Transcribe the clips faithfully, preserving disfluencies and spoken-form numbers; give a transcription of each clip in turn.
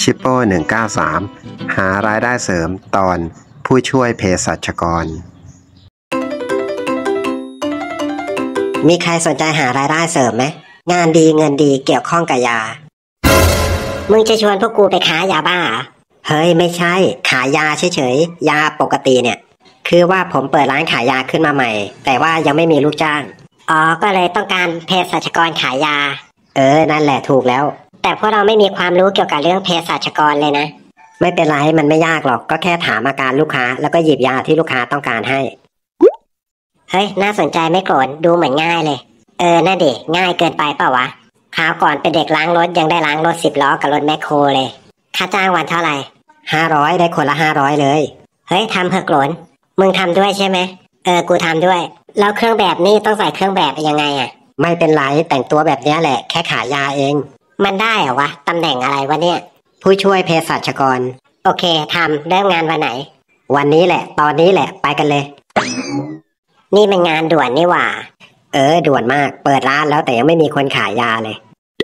ชิปโป้หนึ่งเก้าสามหารายได้เสริมตอนผู้ช่วยเภสัชกรมีใครสนใจหารายได้เสริมไหมงานดีเงินดีเกี่ยวข้องกับยามึงจะชวนพวกกูไปขายยาบ้าเฮ้ยไม่ใช่ขายยาเฉยๆยาปกติเนี่ยคือว่าผมเปิดร้านขายยาขึ้นมาใหม่แต่ว่ายังไม่มีลูกจ้างอ๋อก็เลยต้องการเภสัชกรขายยาเออนั่นแหละถูกแล้วแต่พวกเราไม่มีความรู้เกี่ยวกับเรื่องเภสัชกรเลยนะไม่เป็นไรมันไม่ยากหรอกก็แค่ถามอาการลูกค้าแล้วก็หยิบยาที่ลูกค้าต้องการให้เฮ้ยน่าสนใจไม่โกรธดูเหมือนง่ายเลยเออน่าดิง่ายเกินไปเปล่าวะคราวก่อนเป็นเด็กล้างรถยังได้ล้างรถสิบล้อกับรถแมคโครเลยค่าจ้างวันเท่าไหร่ห้าร้อยได้คนละห้าร้อยเลยเฮ้ยทำเถอะโกรธมึงทำด้วยใช่ไหมเออกูทำด้วยแล้วเครื่องแบบนี่ต้องใส่เครื่องแบบยังไงอ่ะไม่เป็นไรแต่งตัวแบบนี้แหละแค่ขายยาเองมันได้เหรอวะตำแหน่งอะไรวะเนี่ยผู้ช่วยเภสัชกรโอเคทำเริ่มงานวันไหนวันนี้แหละตอนนี้แหละไปกันเลยนี่เป็นงานด่วนนี่หว่าเออด่วนมากเปิดร้านแล้วแต่ยังไม่มีคนขายยาเลย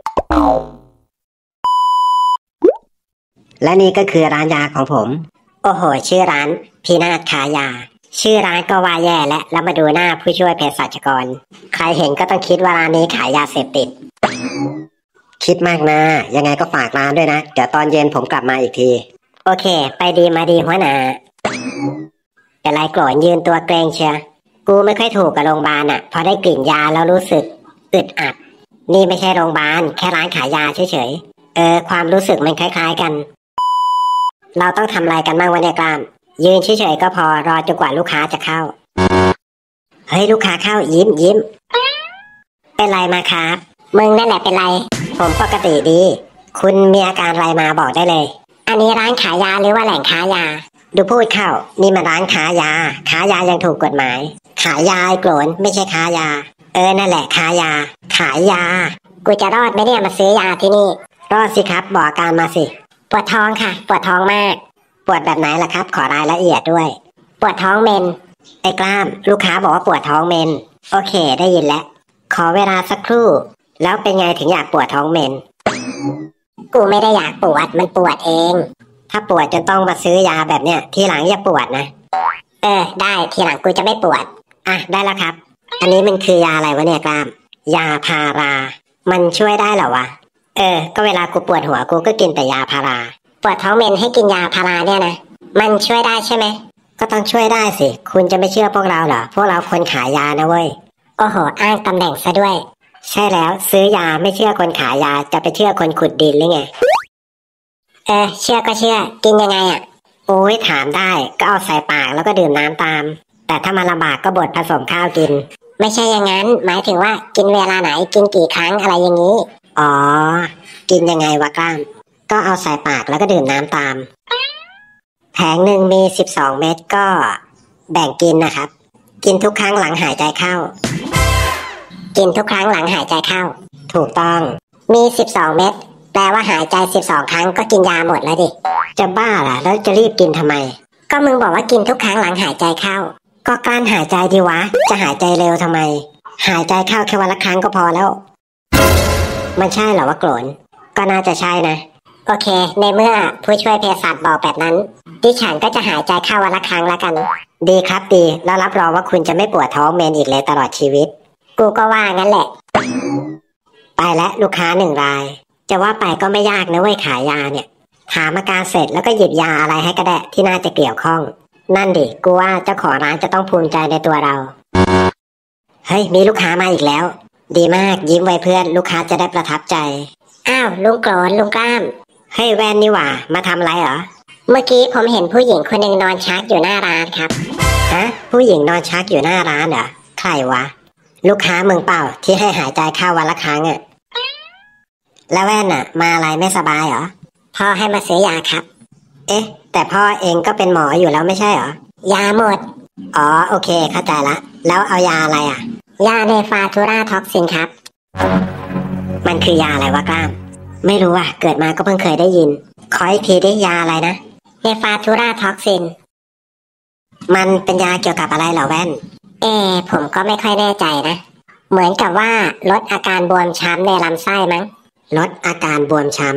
และนี่ก็คือร้านยาของผมโอ้โหชื่อร้านพีนาศขายยาชื่อร้านก็ว่าแย่และแล้วมาดูหน้าผู้ช่วยเภสัชกรใครเห็นก็ต้องคิดว่าร้านนี้ขายยาเสพติดคิดมากนะยังไงก็ฝากร้านด้วยนะเดี๋ยวตอนเย็นผมกลับมาอีกทีโอเคไปดีมาดีหัวหน้าเป็นไรโกรธยืนตัวเกรงเชียกูไม่ค่อยถูกกับโรงพยาบาลอ่ะพอได้กลิ่นยาแล้วรู้สึกอึดอัดนี่ไม่ใช่โรงพยาบาลแค่ร้านขายยาเฉยๆเออความรู้สึกมันคล้ายๆกันเราต้องทำอะไรกันบ้างวะเนี่ยกล้ามยืนเฉยๆก็พอรอจนกว่าลูกค้าจะเข้าเฮ้ยลูกค้าเข้ายิ้มยิ้มเป็นไรมาครับมึงนั่นแหละเป็นไรผมปกติดีคุณมีอาการอะไรมาบอกได้เลยอันนี้ร้านขายยาหรือว่าแหล่งค้ายาดูพูดเข้านี่มาร้านค้ายาค้ายายังถูกกฎหมายขายยาไอ้โกรนไม่ใช่ค้ายาเออนั่นแหละค้ายาขายยากูจะรอดไหมเนี่ยมาซื้อยาที่นี่รอดสิครับบอกอาการมาสิปวดท้องค่ะปวดท้องมากปวดแบบไหนล่ะครับขอรายละเอียดด้วยปวดท้องเมนไอ้กล้ามลูกค้าบอกว่าปวดท้องเมนโอเคได้ยินแล้วขอเวลาสักครู่แล้วเป็นไงถึงอยากปวดท้องเมนกูไม่ได้อยากปวดมันปวดเองถ้าปวดจนต้องมาซื้อยาแบบเนี้ยทีหลังอย่าปวดนะเออได้ทีหลังกูจะไม่ปวดอ่ะได้แล้วครับอันนี้มันคือยาอะไรวะเนี่ยกล้ามยาพารามันช่วยได้เหรอวะเออก็เวลากูปวดหัวกูก็กินแต่ยาพาราปวดท้องเมนให้กินยาพาราเนี่ยนะมันช่วยได้ใช่ไหมก็ต้องช่วยได้สิคุณจะไม่เชื่อพวกเราเหรอพวกเราคนขายยานะเว้ยโอ้โหอ้างตำแหน่งซะด้วยใช่แล้วซื้อยาไม่เชื่อคนขายยาจะไปเชื่อคนขุดดินหรือไงเออเชื่อก็เชื่อกินยังไงอ่ะโอ้ยถามได้ก็เอาใส่ปากแล้วก็ดื่มน้ำตามแต่ถ้ามันลำบากก็บดผสมข้าวกินไม่ใช่อย่างนั้นหมายถึงว่ากินเวลาไหนกินกี่ครั้งอะไรอย่างนี้อ๋อกินยังไงวะกล้ามก็เอาใส่ปากแล้วก็ดื่มน้ำตามแผงหนึ่งมีสิบสองเม็ดก็แบ่งกินนะครับกินทุกครั้งหลังหายใจเข้ากินทุกครั้งหลังหายใจเข้าถูกต้องมีสิบสองเม็ดแปลว่าหายใจสิบสองครั้งก็กินยาหมดแล้วดิจะบ้าล่ะแล้วจะรีบกินทำไมก็มึงบอกว่ากินทุกครั้งหลังหายใจเข้าก็กลั้นหายใจดีวะจะหายใจเร็วทำไมหายใจเข้าแค่วันละครั้งก็พอแล้วมันใช่เหรอวะโกรนก็น่าจะใช่นะโอเคในเมื่อผู้ช่วยเภสัชบอกแบบนั้นดิฉันก็จะหายใจเข้าวันละครั้งแล้วกันดีครับดีแล้วรับรองว่าคุณจะไม่ปวดท้องเมนอีกเลยตลอดชีวิตกูก็ว่างั้นแหละไปแล้วลูกค้าหนึ่งรายจะว่าไปก็ไม่ยากนะเว้ยขายยาเนี่ยถามอาการเสร็จแล้วก็หยิบยาอะไรให้ก็ได้ที่น่าจะเกี่ยวข้องนั่นดิกูว่าเจ้าของร้านจะต้องภูมิใจในตัวเราเฮ้ยมีลูกค้ามาอีกแล้วดีมากยิ้มไว้เพื่อนลูกค้าจะได้ประทับใจอ้าวลุงโกรนลุงกล้ามเฮ้ยแว่นนี่หว่ามาทำอะไรเหรอเมื่อกี้ผมเห็นผู้หญิงคนหนึ่งนอนชักอยู่หน้าร้านครับฮะผู้หญิงนอนชักอยู่หน้าร้านเหรอใครวะลูกค้ามึงเปล่าที่ให้หายใจเข้าวันละครั้งอ่ะแล้วแว่นอ่ะมาอะไรไม่สบายเหรอพ่อให้มาซื้อยาครับเอ๊ะแต่พ่อเองก็เป็นหมออยู่แล้วไม่ใช่เหรอยาหมดอ๋อโอเคเข้าใจละแล้วเอายาอะไรอ่ะยาเนฟาทูราท็อกซินครับมันคือยาอะไรวะกล้ามไม่รู้อ่ะเกิดมาก็เพิ่งเคยได้ยินขออีกทีได้ยาอะไรนะเนฟาทูราท็อกซินมันเป็นยาเกี่ยวกับอะไรเหรอแว่นเออผมก็ไม่ค่อยแน่ใจนะเหมือนกับว่าลดอาการบวมช้ำในลำไส้มั้งลดอาการบวมช้ำ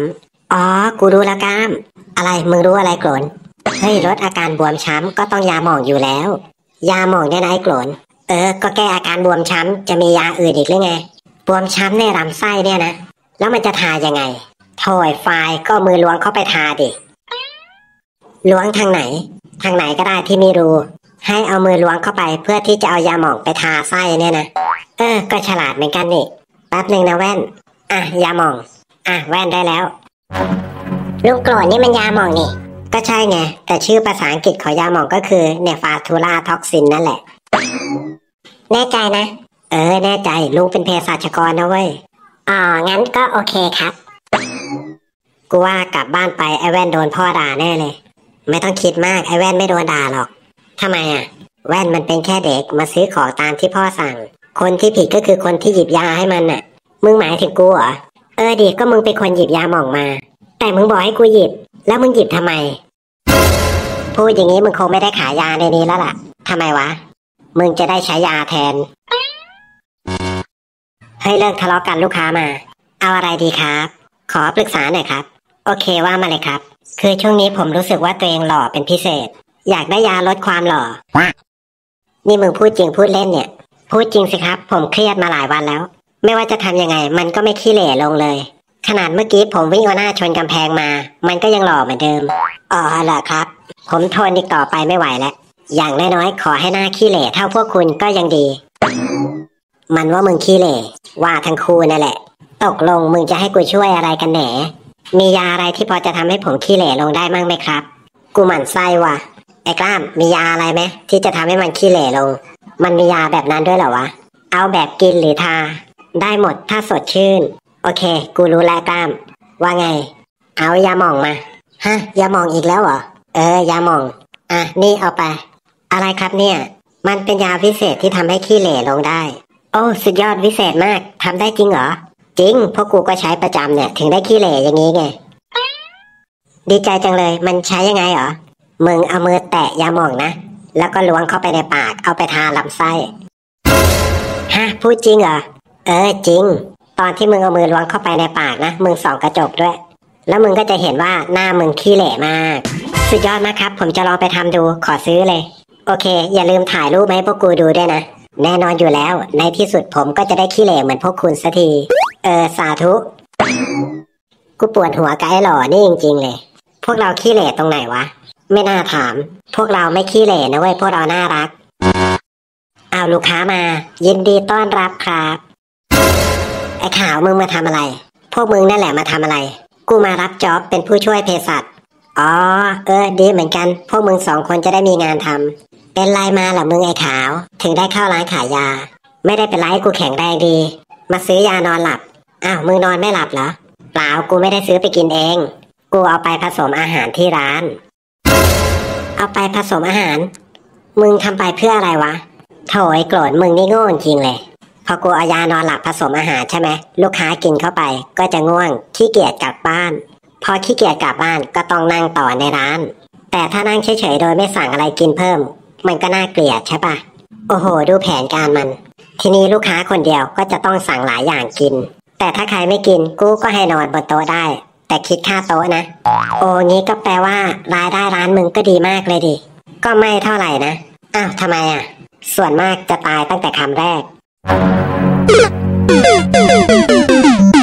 อ๋อกูรู้แล้วก้ามอะไรมึงรู้อะไรโกรนเฮ้ยลดอาการบวมช้ำก็ต้องยาหมองอยู่แล้วยาหมองเนี่ยนะไอ้โกรนเออก็แก้อาการบวมช้ำจะมียาอื่นอีกหรือไงบวมช้ำในลำไส้เนี่ยนะแล้วมันจะทายังไงโถยไฟก็มือล้วงเข้าไปทาดิล้วงทางไหนทางไหนก็ได้ที่มีรูให้เอามือล้วงเข้าไปเพื่อที่จะเอายาหมองไปทาไส้เนี่ยนะเออก็ฉลาดเหมือนกันนี่แป๊บหนึ่งนะแว่นอ่ะยาหมองอ่ะแว่นได้แล้วลุงโกรธนี่มันยาหมองนี่ก็ใช่ไงแต่ชื่อภาษาอังกฤษของยาหมองก็คือเนฟาทูราท็อกซินนั่นแหละแน่ใจนะเออแน่ใจลุงเป็นเภสัชกรนะเว้ยอ๋องั้นก็โอเคครับกูว่ากลับบ้านไปไอ้แว่นโดนพ่อด่าแน่เลยไม่ต้องคิดมากไอ้แว่นไม่โดนด่าหรอกทำไมอ่ะแว่นมันเป็นแค่เด็กมาซื้อของตามที่พ่อสั่งคนที่ผิดก็คือคนที่หยิบยาให้มันน่ะมึงหมายถึงกูเหรอเออดิก็มึงเป็นคนหยิบยาหม่องมาแต่มึงบอกให้กูหยิบแล้วมึงหยิบทำไมพูดอย่างนี้มึงคงไม่ได้ขายยาในนี้แล้วล่ะทำไมวะมึงจะได้ใช้ยาแทนให้เลิกทะเลาะกันลูกค้ามาเอาอะไรดีครับขอปรึกษาหน่อยครับโอเคว่ามาเลยครับคือช่วงนี้ผมรู้สึกว่าตัวเองหล่อเป็นพิเศษอยากได้ยาลดความหล่อนี่มึงพูดจริงพูดเล่นเนี่ยพูดจริงสิครับผมเครียดมาหลายวันแล้วไม่ว่าจะทำยังไงมันก็ไม่ขี้เหร่ลงเลยขนาดเมื่อกี้ผมวิ่งเอาหน้าชนกำแพงมามันก็ยังหล่อเหมือนเดิมอ๋อเหรอครับผมทนอีกต่อไปไม่ไหวแล้วอย่างน้อยๆขอให้หน้าขี้เหร่เท่าพวกคุณก็ยังดีมันว่ามึงขี้เหร่ว่าทั้งคู่นั่นแหละตกลงมึงจะให้กูช่วยอะไรกันแหนมียาอะไรที่พอจะทำให้ผมขี้เหร่ลงได้มั่งไหมครับกูหมั่นไส้ว่ะไอ้กล้ามมียาอะไรไหมที่จะทำให้มันขี้เหร่ลงมันมียาแบบนั้นด้วยเหรอวะเอาแบบกินหรือทาได้หมดถ้าสดชื่นโอเคกูรู้แล้วกล้ามว่าไงเอายาหม่องมาฮะยาหม่องอีกแล้วเหรอเออยาหม่องอ่ะนี่เอาไปอะไรครับเนี่ยมันเป็นยาพิเศษที่ทำให้ขี้เหร่ลงได้โอ้สุดยอดวิเศษมากทำได้จริงเหรอจริงเพราะกูก็ใช้ประจำเนี่ยถึงได้ขี้เหร่อย่างนี้ไงดีใจจังเลยมันใช้ยังไงเหรอมึงเอามือแตะยาหม่องนะแล้วก็ล้วงเข้าไปในปากเอาไปทาลำไส้ฮะพูดจริงเหรอเออจริงตอนที่มึงเอามือล้วงเข้าไปในปากนะมึงส่องกระจกด้วยแล้วมึงก็จะเห็นว่าหน้ามึงขี้เหร่มากสุดยอดมากครับผมจะลองไปทำดูขอซื้อเลยโอเคอย่าลืมถ่ายรูปให้พวกกูดูด้วยนะแน่นอนอยู่แล้วในที่สุดผมก็จะได้ขี้เหร่เหมือนพวกคุณสักทีเออสาธุกูปวดหัวกับไอ้หล่อนี่จริงๆเลยพวกเราขี้เหร่ตรงไหนวะไม่น่าถามพวกเราไม่ขี้เหร่นะเว้ยพวกเราน่ารักเอาลูกค้ามายินดีต้อนรับครับไอ้ขาวมึงมาทำอะไรพวกมึงนั่นแหละมาทำอะไรกูมารับจ็อบเป็นผู้ช่วยเภสัชอ๋อเออดีเหมือนกันพวกมึงสองคนจะได้มีงานทำเป็นไรมาเหรอมึงไอ้ขาวถึงได้เข้าร้านขายยาไม่ได้เป็นไรกูแข็งแรงดีมาซื้อยานอนหลับอ้าวมึงนอนไม่หลับเหรอเปล่ากูไม่ได้ซื้อไปกินเองกูเอาไปผสมอาหารที่ร้านเอาไปผสมอาหารมึงทำไปเพื่ออะไรวะโถยโกรธมึงนี่โง่จริงเลยพอกูเอายานอนหลับผสมอาหารใช่ไหมลูกค้ากินเข้าไปก็จะง่วงขี้เกียจกลับบ้านพอขี้เกียจกลับบ้านก็ต้องนั่งต่อในร้านแต่ถ้านั่งเฉยๆโดยไม่สั่งอะไรกินเพิ่มมันก็น่าเกลียดใช่ปะโอ้โหดูแผนการมันทีนี้ลูกค้าคนเดียวก็จะต้องสั่งหลายอย่างกินแต่ถ้าใครไม่กินกูก็ให้นอนบนโต๊ะได้แต่คิดค่าโต๊ะนะโอ้งี้ก็แปลว่ารายได้ร้านมึงก็ดีมากเลยดิก็ไม่เท่าไหร่นะอ้าวทำไมอ่ะส่วนมากจะตายตั้งแต่คำแรก